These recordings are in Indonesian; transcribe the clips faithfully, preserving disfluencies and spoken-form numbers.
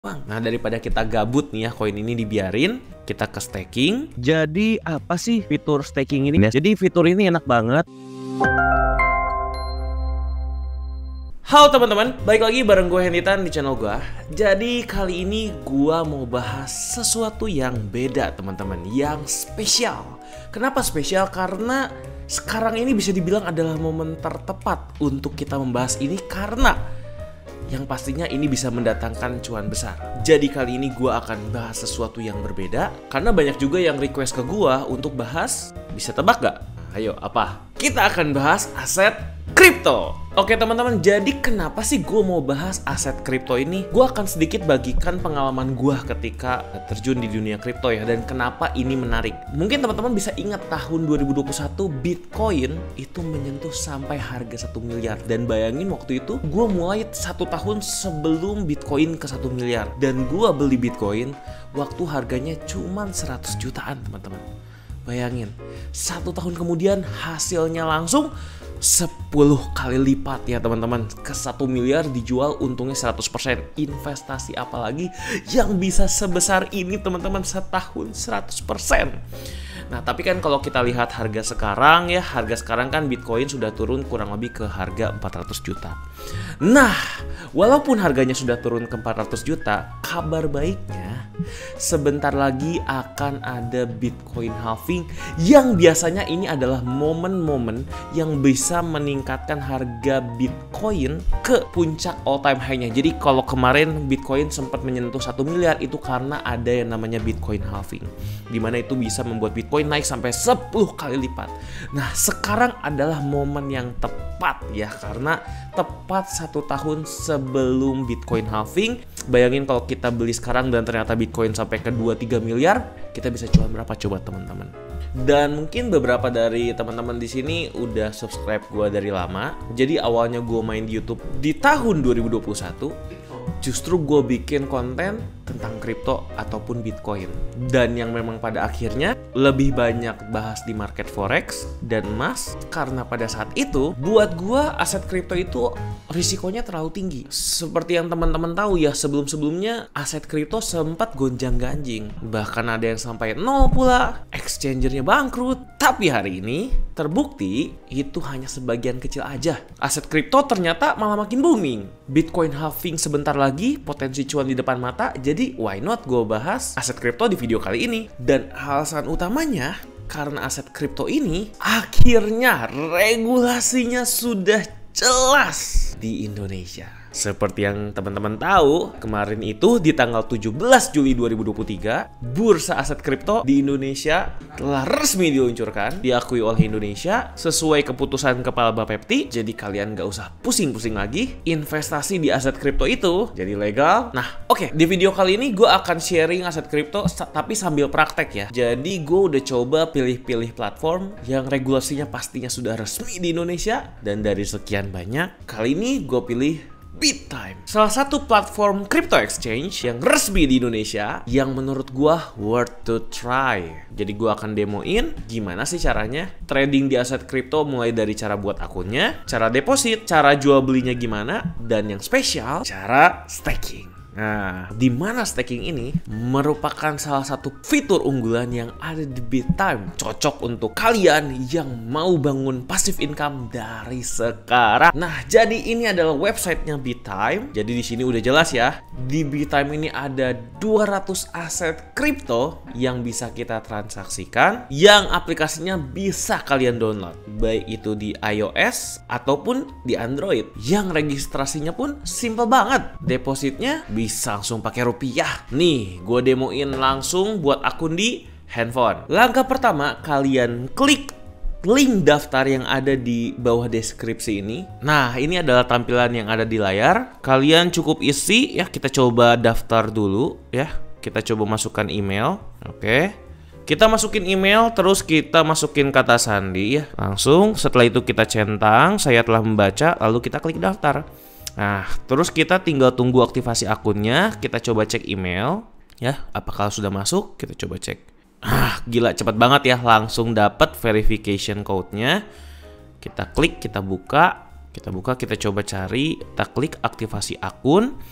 Bang. Nah, daripada kita gabut nih ya, koin ini dibiarin, kita ke staking. Jadi apa sih fitur staking ini? Jadi fitur ini enak banget. Halo teman-teman, balik lagi bareng gue Henditan di channel gue. Jadi kali ini gue mau bahas sesuatu yang beda teman-teman, yang spesial. Kenapa spesial? Karena sekarang ini bisa dibilang adalah momen tertepat untuk kita membahas ini, karena yang pastinya ini bisa mendatangkan cuan besar. Jadi kali ini gue akan bahas sesuatu yang berbeda, karena banyak juga yang request ke gue untuk bahas. Bisa tebak gak? Ayo, apa? Kita akan bahas aset kripto. Oke teman-teman, jadi kenapa sih gue mau bahas aset kripto ini? Gue akan sedikit bagikan pengalaman gue ketika terjun di dunia kripto ya, dan kenapa ini menarik. Mungkin teman-teman bisa ingat tahun dua ribu dua puluh satu Bitcoin itu menyentuh sampai harga satu miliar. Dan bayangin waktu itu gue mulai satu tahun sebelum Bitcoin ke satu miliar. Dan gue beli Bitcoin waktu harganya cuma seratus jutaan teman-teman. Bayangin, satu tahun kemudian hasilnya langsung sepuluh kali lipat ya teman-teman. Ke satu miliar dijual untungnya seratus persen. Investasi apalagi yang bisa sebesar ini teman-teman, setahun seratus persen. Nah tapi kan kalau kita lihat harga sekarang ya, harga sekarang kan Bitcoin sudah turun kurang lebih ke harga empat ratus juta. Nah walaupun harganya sudah turun ke empat ratus juta, kabar baiknya sebentar lagi akan ada Bitcoin halving, yang biasanya ini adalah momen-momen yang bisa meningkatkan harga Bitcoin ke puncak all time high-nya. Jadi kalau kemarin Bitcoin sempat menyentuh satu miliar, itu karena ada yang namanya Bitcoin halving, dimana itu bisa membuat Bitcoin naik sampai sepuluh kali lipat. Nah sekarang adalah momen yang tepat ya, karena tepat satu tahun sebelum Bitcoin halving. Bayangin kalau kita beli sekarang dan ternyata Bitcoin sampai ke dua tiga miliar, kita bisa cuan berapa coba teman-teman? Dan mungkin beberapa dari teman-teman di sini udah subscribe gue dari lama. Jadi awalnya gue main di YouTube di tahun dua ribu dua puluh satu. Justru gue bikin konten tentang kripto ataupun Bitcoin. Dan yang memang pada akhirnya lebih banyak bahas di market forex dan emas. Karena pada saat itu buat gue aset kripto itu risikonya terlalu tinggi. Seperti yang teman-teman tahu ya, sebelum-sebelumnya aset kripto sempat gonjang-ganjing. Bahkan ada yang sampai nol pula, exchangernya bangkrut. Tapi hari ini terbukti itu hanya sebagian kecil aja. Aset kripto ternyata malah makin booming. Bitcoin halving sebentar lagi, potensi cuan di depan mata. Jadi why not gue bahas aset kripto di video kali ini. Dan alasan utamanya karena aset kripto ini akhirnya regulasinya sudah jelas di Indonesia. Seperti yang teman-teman tahu, kemarin itu di tanggal tujuh belas Juli dua ribu dua puluh tiga, bursa aset kripto di Indonesia telah resmi diluncurkan, diakui oleh Indonesia sesuai keputusan Kepala Bapepti. Jadi kalian gak usah pusing-pusing lagi, investasi di aset kripto itu jadi legal. Nah oke, okay, di video kali ini gue akan sharing aset kripto tapi sambil praktek ya. Jadi gue udah coba pilih-pilih platform yang regulasinya pastinya sudah resmi di Indonesia. Dan dari sekian banyak, kali ini gue pilih BitTime, salah satu platform crypto exchange yang resmi di Indonesia, yang menurut gua worth to try. Jadi gua akan demoin gimana sih caranya trading di aset kripto, mulai dari cara buat akunnya, cara deposit, cara jual belinya gimana, dan yang spesial cara staking. Nah, di mana staking ini merupakan salah satu fitur unggulan yang ada di BitTime, cocok untuk kalian yang mau bangun passive income dari sekarang. Nah, jadi ini adalah websitenya BitTime. Jadi di sini udah jelas ya. Di BitTime ini ada dua ratus aset kripto yang bisa kita transaksikan, yang aplikasinya bisa kalian download, baik itu di iOS ataupun di Android. Yang registrasinya pun simple banget. Depositnya bisa langsung pakai rupiah. Nih, gue demoin langsung buat akun di handphone. Langkah pertama, kalian klik link daftar yang ada di bawah deskripsi ini. Nah, ini adalah tampilan yang ada di layar. Kalian cukup isi ya, kita coba daftar dulu ya. Kita coba masukkan email. Oke. Kita masukin email, terus kita masukin kata sandi ya. Langsung setelah itu kita centang, saya telah membaca, lalu kita klik daftar. Nah, terus kita tinggal tunggu aktivasi akunnya. Kita coba cek email ya, apakah sudah masuk. Kita coba cek. Ah, gila cepet banget ya, langsung dapat verification code-nya. Kita klik, kita buka, kita buka, kita coba cari, kita klik aktivasi akun.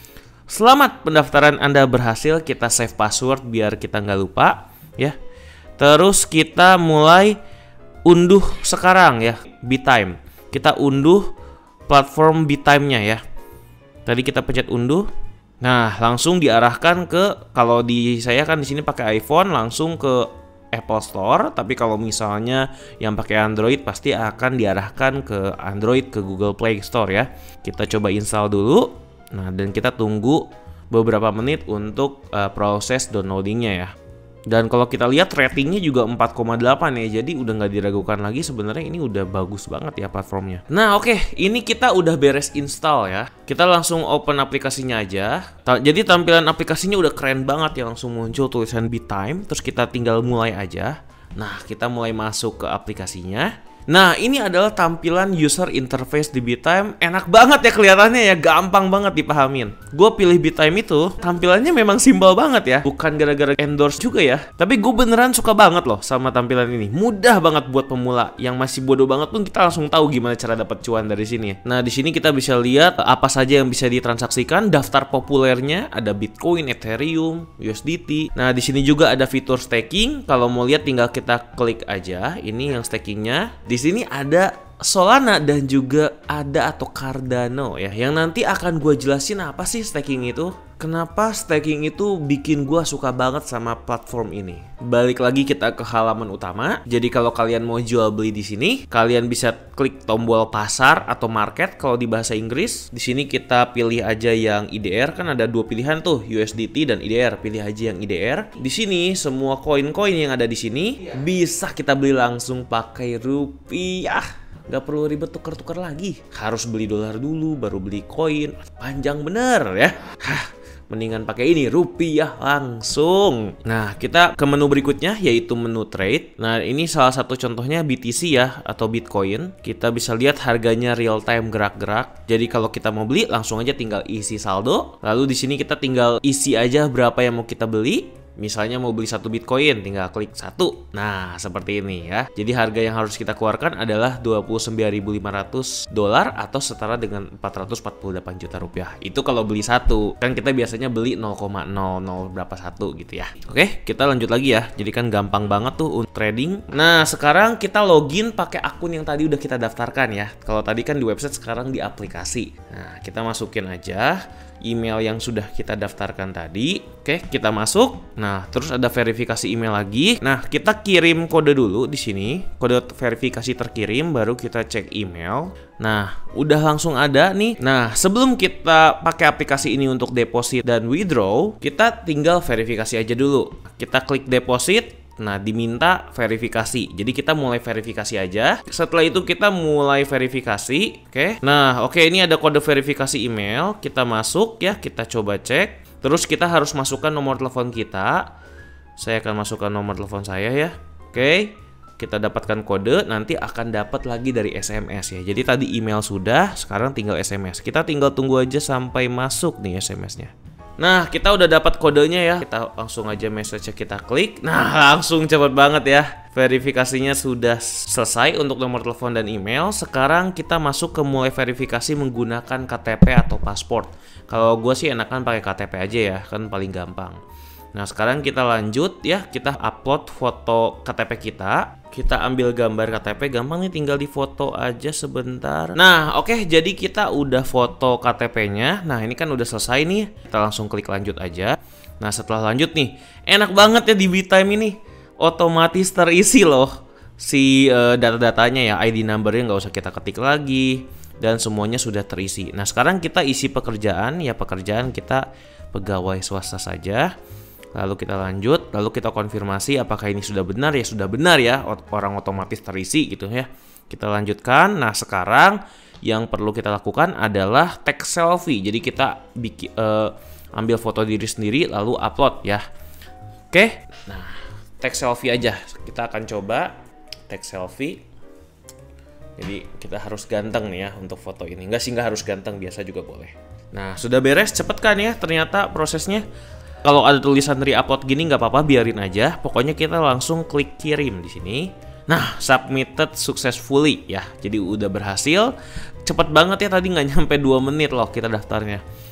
Selamat pendaftaran Anda berhasil. Kita save password biar kita nggak lupa ya. Terus kita mulai unduh sekarang ya, BitTime. Kita unduh platform BitTime-nya ya. Tadi kita pencet unduh. Nah, langsung diarahkan ke, kalau di saya kan di sini pakai iPhone, langsung ke Apple Store. Tapi kalau misalnya yang pakai Android pasti akan diarahkan ke Android, ke Google Play Store ya. Kita coba install dulu. Nah, dan kita tunggu beberapa menit untuk uh, proses downloadingnya ya. Dan kalau kita lihat ratingnya juga empat koma delapan ya. Jadi udah nggak diragukan lagi, sebenarnya ini udah bagus banget ya platformnya. Nah oke, okay. Ini kita udah beres install ya. Kita langsung open aplikasinya aja. Jadi tampilan aplikasinya udah keren banget ya. Langsung muncul tulisan BitTime. Terus kita tinggal mulai aja. Nah, kita mulai masuk ke aplikasinya. Nah, ini adalah tampilan user interface di BitTime. Enak banget ya kelihatannya ya, gampang banget dipahamin. Gue pilih BitTime itu, tampilannya memang simpel banget ya. Bukan gara-gara endorse juga ya. Tapi gue beneran suka banget loh sama tampilan ini. Mudah banget buat pemula. Yang masih bodoh banget pun kita langsung tahu gimana cara dapat cuan dari sini. Nah, di sini kita bisa lihat apa saja yang bisa ditransaksikan. Daftar populernya ada Bitcoin, Ethereum, U S D T. Nah, di sini juga ada fitur staking. Kalau mau lihat tinggal kita klik aja. Ini yang stakingnya. Di sini ada Solana dan juga ada atau Cardano ya, yang nanti akan gue jelasin apa sih staking itu. Kenapa staking itu bikin gue suka banget sama platform ini. Balik lagi kita ke halaman utama. Jadi kalau kalian mau jual beli di sini, kalian bisa klik tombol pasar atau market kalau di bahasa Inggris. Di sini kita pilih aja yang I D R, kan ada dua pilihan tuh, U S D T dan I D R. Pilih aja yang I D R. Di sini semua koin-koin yang ada di sini bisa kita beli langsung pakai rupiah. Gak perlu ribet tuker-tuker lagi. Harus beli dolar dulu baru beli koin. Panjang bener ya. Hah. Mendingan pakai ini, rupiah langsung. Nah, kita ke menu berikutnya yaitu menu trade. Nah, ini salah satu contohnya B T C ya, atau Bitcoin. Kita bisa lihat harganya real time gerak-gerak. Jadi kalau kita mau beli langsung aja tinggal isi saldo. Lalu di sini kita tinggal isi aja berapa yang mau kita beli. Misalnya mau beli satu Bitcoin, tinggal klik satu. Nah, seperti ini ya. Jadi harga yang harus kita keluarkan adalah dua puluh sembilan ribu lima ratus dolar atau setara dengan empat ratus empat puluh delapan juta rupiah. Itu kalau beli satu. Kan kita biasanya beli nol koma nol nol berapa satu gitu ya. Oke, kita lanjut lagi ya. Jadi kan gampang banget tuh untuk trading. Nah, sekarang kita login pakai akun yang tadi udah kita daftarkan ya. Kalau tadi kan di website, sekarang di aplikasi. Nah, kita masukin aja email yang sudah kita daftarkan tadi. Oke, kita masuk. Nah, terus ada verifikasi email lagi. Nah, kita kirim kode dulu di sini. Kode verifikasi terkirim, baru kita cek email. Nah, udah langsung ada nih. Nah, sebelum kita pakai aplikasi ini untuk deposit dan withdraw, kita tinggal verifikasi aja dulu. Kita klik deposit. Nah, diminta verifikasi. Jadi kita mulai verifikasi aja. Setelah itu kita mulai verifikasi. Oke. Nah, oke, ini ada kode verifikasi email. Kita masuk ya, kita coba cek. Terus kita harus masukkan nomor telepon kita. Saya akan masukkan nomor telepon saya ya. Oke. Kita dapatkan kode, nanti akan dapat lagi dari S M S ya. Jadi tadi email sudah, sekarang tinggal S M S. Kita tinggal tunggu aja sampai masuk nih S M S-nya. Nah, kita udah dapat kodenya ya. Kita langsung aja message kita klik. Nah, langsung cepet banget ya. Verifikasinya sudah selesai untuk nomor telepon dan email. Sekarang kita masuk ke mulai verifikasi menggunakan K T P atau paspor. Kalau gue sih enakan pakai K T P aja ya, kan paling gampang. Nah, sekarang kita lanjut ya. Kita upload foto K T P kita. Kita ambil gambar K T P, gampang nih, tinggal difoto aja sebentar. Nah, oke, okay, jadi kita udah foto K T P-nya. Nah, ini kan udah selesai nih. Kita langsung klik lanjut aja. Nah, setelah lanjut nih, enak banget ya di BitTime ini. Otomatis terisi loh si uh, data-datanya ya, I D number-nya nggak usah kita ketik lagi. Dan semuanya sudah terisi. Nah, sekarang kita isi pekerjaan. Ya, pekerjaan kita pegawai swasta saja. Lalu kita lanjut, lalu kita konfirmasi apakah ini sudah benar. Ya sudah benar ya, orang otomatis terisi gitu ya. Kita lanjutkan. Nah, sekarang yang perlu kita lakukan adalah take selfie. Jadi kita bikin, uh, ambil foto diri sendiri lalu upload ya. Oke, nah take selfie aja. Kita akan coba take selfie. Jadi kita harus ganteng nih ya untuk foto ini. Enggak sih, nggak harus ganteng, biasa juga boleh. Nah, sudah beres, cepet kan ya ternyata prosesnya. Kalau ada tulisan re-upload gini nggak apa-apa, biarin aja. Pokoknya kita langsung klik kirim di sini. Nah, submitted successfully ya. Jadi udah berhasil. Cepet banget ya, tadi nggak nyampe dua menit loh kita daftarnya.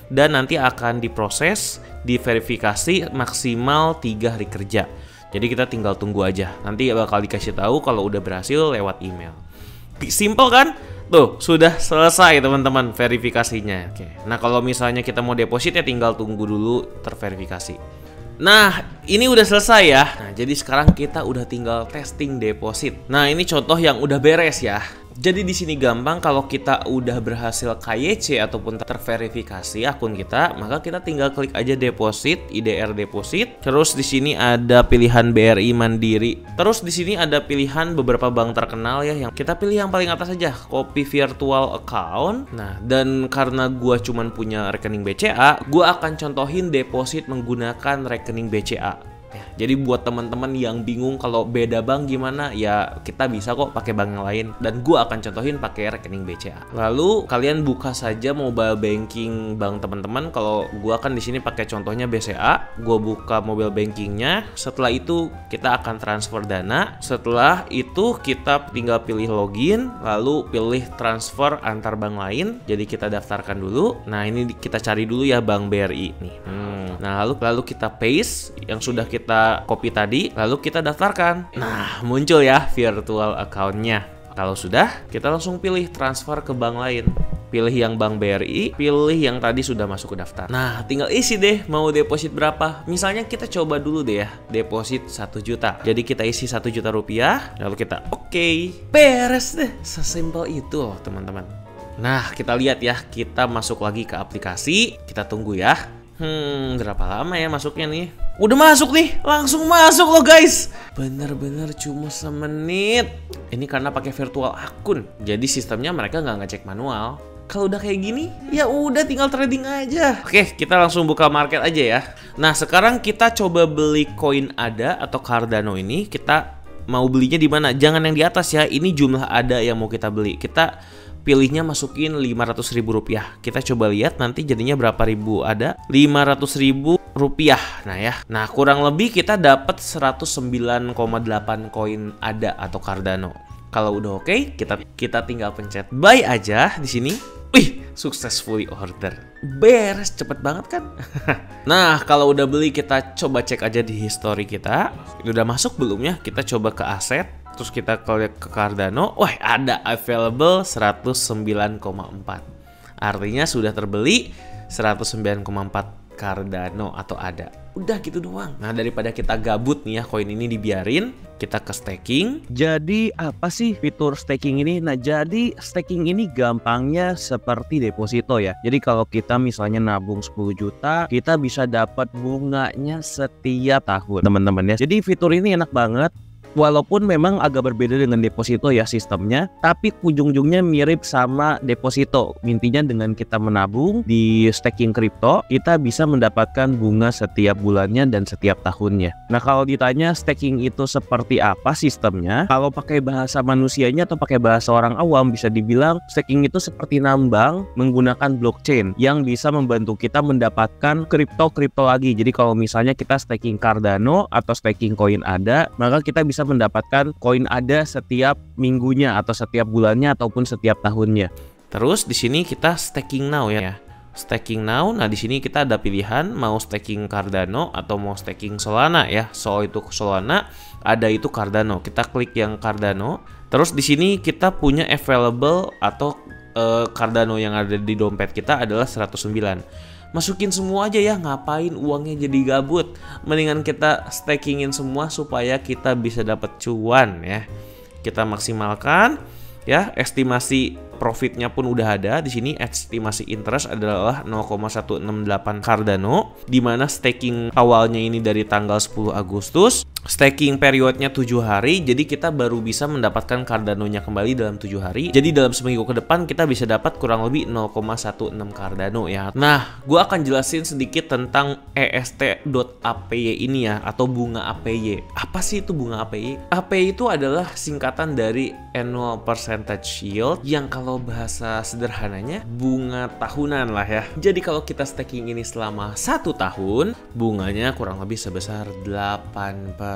dan nanti akan diproses, diverifikasi maksimal tiga hari kerja. Jadi kita tinggal tunggu aja. Nanti bakal dikasih tahu kalau udah berhasil lewat email. Simple kan? Tuh, sudah selesai teman-teman verifikasinya. Oke. Nah, kalau misalnya kita mau deposit ya tinggal tunggu dulu terverifikasi. Nah, ini udah selesai ya. Nah, jadi sekarang kita udah tinggal testing deposit. Nah, ini contoh yang udah beres ya. Jadi di sini gampang, kalau kita udah berhasil K Y C ataupun terverifikasi akun kita, maka kita tinggal klik aja deposit, I D R deposit. Terus di sini ada pilihan B R I Mandiri. Terus di sini ada pilihan beberapa bank terkenal ya, yang kita pilih yang paling atas aja, copy virtual account. Nah, dan karena gua cuman punya rekening B C A, gua akan contohin deposit menggunakan rekening B C A. Ya, jadi buat teman-teman yang bingung kalau beda bank gimana, ya kita bisa kok pakai bank yang lain, dan gua akan contohin pakai rekening B C A. Lalu kalian buka saja mobile banking bank teman-teman. Kalau gua kan di sini pakai contohnya B C A, gua buka mobile bankingnya. Setelah itu kita akan transfer dana. Setelah itu kita tinggal pilih login, lalu pilih transfer antar bank lain. Jadi kita daftarkan dulu. Nah, ini kita cari dulu ya bank B R I nih. Hmm. Nah, lalu lalu kita paste yang sudah kita kita copy tadi, lalu kita daftarkan. Nah, muncul ya virtual account-nya. Kalau sudah, kita langsung pilih transfer ke bank lain. Pilih yang bank B R I, pilih yang tadi sudah masuk ke daftar. Nah, tinggal isi deh mau deposit berapa. Misalnya kita coba dulu deh ya, deposit satu juta. Jadi kita isi satu juta rupiah, lalu kita oke, okay. Beres deh. Sesimpel itu loh teman-teman. Nah, kita lihat ya, kita masuk lagi ke aplikasi, kita tunggu ya. Hmm, berapa lama ya masuknya nih? Udah masuk nih, langsung masuk loh guys. Bener-bener cuma semenit. Ini karena pakai virtual akun, jadi sistemnya mereka nggak ngecek manual. Kalau udah kayak gini, ya udah tinggal trading aja. Oke, kita langsung buka market aja ya. Nah, sekarang kita coba beli koin A D A atau Cardano ini. Kita mau belinya di mana? Jangan yang di atas ya. Ini jumlah A D A yang mau kita beli. Kita pilihnya masukin lima ratus ribu rupiah. Kita coba lihat nanti jadinya berapa ribu ada. lima ratus ribu rupiah. Nah ya. Nah, kurang lebih kita dapat seratus sembilan koma delapan koin A D A atau Cardano. Kalau udah oke, okay, kita kita tinggal pencet buy aja di sini. Wih, successfully order. Beres, cepet banget kan? Nah, kalau udah beli kita coba cek aja di history kita. Udah masuk belum ya? Kita coba ke aset. Terus kita klik ke Cardano, wah ada available seratus sembilan koma empat. Artinya sudah terbeli seratus sembilan koma empat Cardano atau A D A. Udah gitu doang. Nah, daripada kita gabut nih ya, koin ini dibiarin, kita ke staking. Jadi apa sih fitur staking ini? Nah, jadi staking ini gampangnya seperti deposito ya. Jadi kalau kita misalnya nabung sepuluh juta, kita bisa dapat bunganya setiap tahun teman-teman ya. Jadi fitur ini enak banget. Walaupun memang agak berbeda dengan deposito ya sistemnya, tapi ujung-ujungnya mirip sama deposito. Intinya dengan kita menabung di staking kripto, kita bisa mendapatkan bunga setiap bulannya dan setiap tahunnya. Nah, kalau ditanya staking itu seperti apa sistemnya, kalau pakai bahasa manusianya atau pakai bahasa orang awam, bisa dibilang staking itu seperti nambang menggunakan blockchain yang bisa membantu kita mendapatkan kripto-kripto lagi. Jadi kalau misalnya kita staking Cardano atau staking koin A D A, maka kita bisa mendapatkan koin A D A setiap minggunya atau setiap bulannya ataupun setiap tahunnya. Terus di sini kita staking now ya. Staking now. Nah, di sini kita ada pilihan mau staking Cardano atau mau staking Solana ya. So itu Solana, ada itu Cardano. Kita klik yang Cardano. Terus di sini kita punya available atau uh, Cardano yang ada di dompet kita adalah seratus sembilan. Masukin semua aja ya, ngapain uangnya jadi gabut. Mendingan kita stakingin semua supaya kita bisa dapat cuan ya. Kita maksimalkan ya, estimasi profitnya pun udah ada di sini. Estimasi interest adalah nol koma satu enam delapan Cardano, di mana staking awalnya ini dari tanggal sepuluh Agustus. Staking periodnya tujuh hari, jadi kita baru bisa mendapatkan Cardano-nya kembali dalam tujuh hari. Jadi dalam seminggu ke depan kita bisa dapat kurang lebih nol koma satu enam Cardano ya. Nah, gue akan jelasin sedikit tentang E S T dot A P Y ini ya, atau bunga A P Y. Apa sih itu bunga A P Y? A P Y itu adalah singkatan dari Annual Percentage Yield, yang kalau bahasa sederhananya bunga tahunan lah ya. Jadi kalau kita staking ini selama satu tahun, bunganya kurang lebih sebesar delapan persen.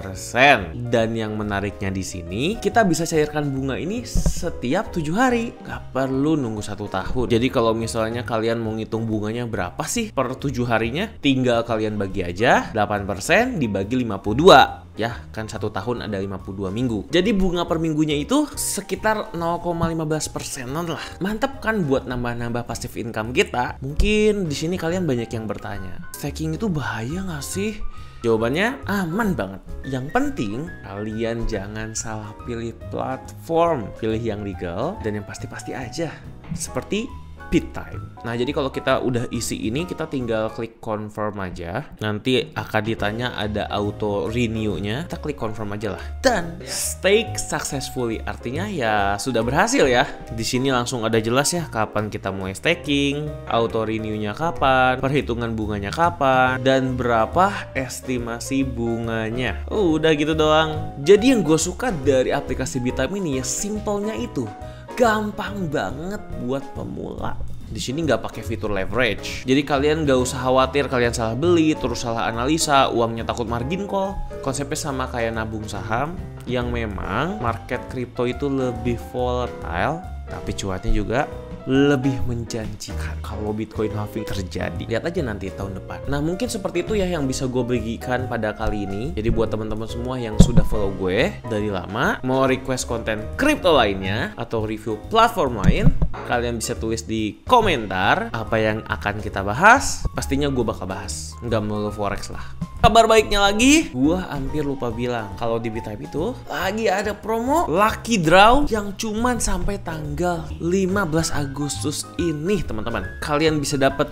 persen. Dan yang menariknya di sini, kita bisa cairkan bunga ini setiap tujuh hari. Gak perlu nunggu satu tahun. Jadi kalau misalnya kalian mau ngitung bunganya berapa sih per tujuh harinya, tinggal kalian bagi aja delapan persen dibagi lima puluh dua. Ya, kan satu tahun ada lima puluh dua minggu. Jadi bunga per minggunya itu sekitar nol koma lima belas persenan lah. Mantap kan buat nambah-nambah passive income kita? Mungkin di sini kalian banyak yang bertanya, staking itu bahaya nggak sih? Jawabannya aman banget. Yang penting kalian jangan salah pilih platform, pilih yang legal dan yang pasti-pasti aja. Seperti BitTime. Nah, jadi kalau kita udah isi ini, kita tinggal klik confirm aja. Nanti akan ditanya ada auto renew-nya. Kita klik confirm aja lah. Dan stake successfully, artinya ya sudah berhasil ya. Di sini langsung ada jelas ya kapan kita mulai staking, auto renew-nya kapan, perhitungan bunganya kapan, dan berapa estimasi bunganya. Uh, udah gitu doang. Jadi yang gue suka dari aplikasi BitTime ini ya simpelnya itu. Gampang banget buat pemula. Di sini nggak pakai fitur leverage. Jadi kalian nggak usah khawatir kalian salah beli, terus salah analisa, uangnya takut margin call. Konsepnya sama kayak nabung saham, yang memang market kripto itu lebih volatile, tapi cuannya juga lebih menjanjikan kalau Bitcoin halving terjadi. Lihat aja nanti tahun depan. Nah, mungkin seperti itu ya yang bisa gue bagikan pada kali ini. Jadi buat teman-teman semua yang sudah follow gue dari lama, mau request konten kripto lainnya atau review platform lain, kalian bisa tulis di komentar apa yang akan kita bahas. Pastinya gue bakal bahas, nggak melulu forex lah. Kabar baiknya lagi, gue hampir lupa bilang kalau di BitTime itu lagi ada promo Lucky Draw yang cuman sampai tanggal lima belas Agustus ini, teman-teman. Kalian bisa dapat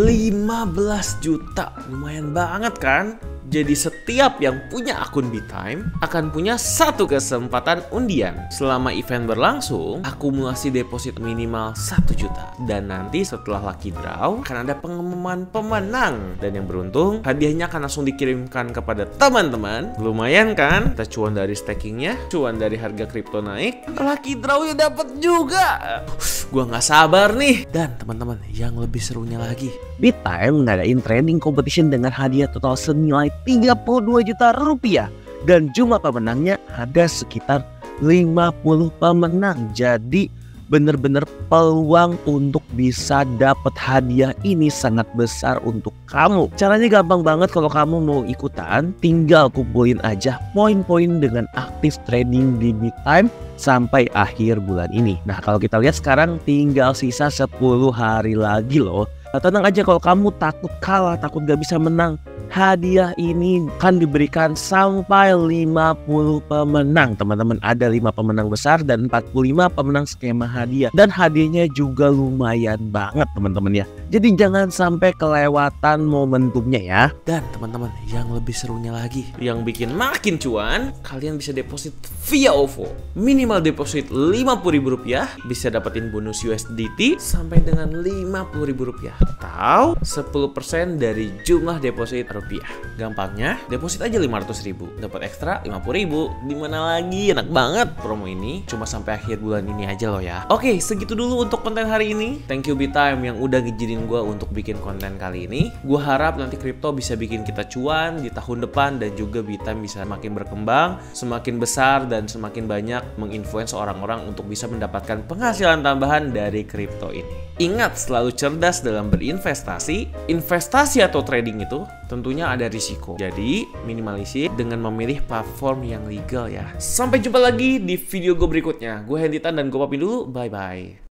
lima belas juta, lumayan banget kan? Jadi setiap yang punya akun BitTime akan punya satu kesempatan undian. Selama event berlangsung, akumulasi deposit minimal satu juta. Dan nanti setelah Lucky Draw akan ada pengumuman pemenang. Dan yang beruntung, hadiahnya akan langsung dikirimkan kepada teman-teman. Lumayan kan? Kita cuan dari stakingnya, cuan dari harga kripto naik, Lucky Draw-nya dapat juga. Gua nggak sabar nih. Dan teman-teman, yang lebih serunya lagi, BitTime ngadain trading competition dengan hadiah total senilai tiga puluh dua juta rupiah. Dan jumlah pemenangnya ada sekitar lima puluh pemenang. Jadi bener-bener peluang untuk bisa dapat hadiah ini sangat besar untuk kamu. Caranya gampang banget kalau kamu mau ikutan. Tinggal kumpulin aja poin-poin dengan aktif trading di BitTime sampai akhir bulan ini. Nah, kalau kita lihat sekarang tinggal sisa sepuluh hari lagi loh. Nah, tenang aja kalau kamu takut kalah, takut gak bisa menang. Hadiah ini akan diberikan sampai lima puluh pemenang, teman-teman. Ada lima pemenang besar dan empat puluh lima pemenang skema hadiah. Dan hadiahnya juga lumayan banget, teman-teman ya. Jadi jangan sampai kelewatan momentumnya ya. Dan teman-teman, yang lebih serunya lagi, yang bikin makin cuan, kalian bisa deposit via O V O. Minimal deposit lima puluh ribu rupiah, bisa dapetin bonus U S D T sampai dengan lima puluh ribu rupiah. Atau sepuluh persen dari jumlah deposit rupiah. Gampangnya, deposit aja lima ratus ribu, dapat ekstra lima puluh ribu. Dimana lagi? Enak banget promo ini. Cuma sampai akhir bulan ini aja loh ya. Oke, segitu dulu untuk konten hari ini. Thank you BitTime yang udah ngizinin gue untuk bikin konten kali ini. Gue harap nanti kripto bisa bikin kita cuan di tahun depan dan juga BitTime bisa makin berkembang, semakin besar dan semakin banyak menginfluence orang-orang untuk bisa mendapatkan penghasilan tambahan dari kripto ini. Ingat, selalu cerdas dalam berinvestasi. Investasi atau trading itu tentunya ada risiko. Jadi, minimalisir dengan memilih platform yang legal ya. Sampai jumpa lagi di video gue berikutnya. Gue Henditan dan gue pamit dulu. Bye-bye.